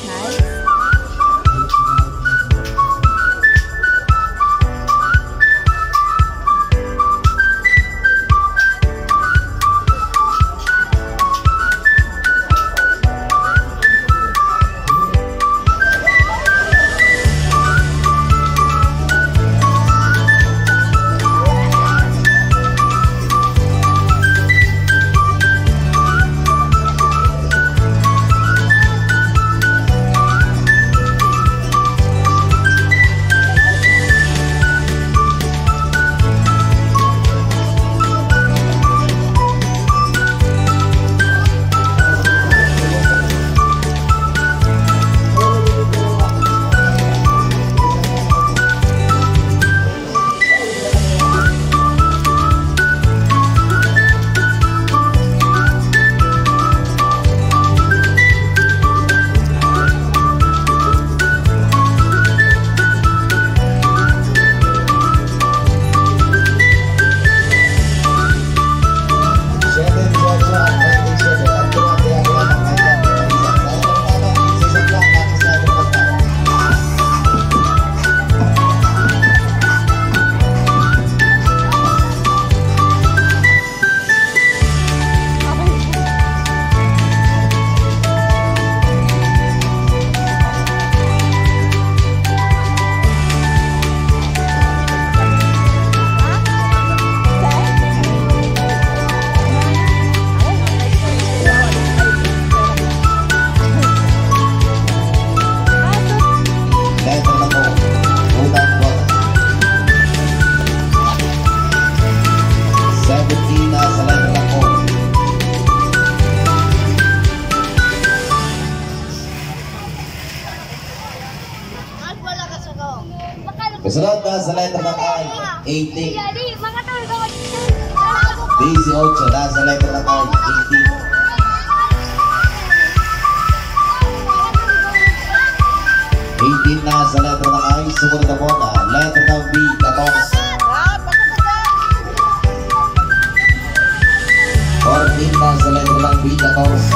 Kasunod na sa letra ng I, 18. 18 na sa letra ng I, 18. 18 na sa letra ng I, sumunod na muna. Letra ng B, 14. 14 na sa letra ng B, 14.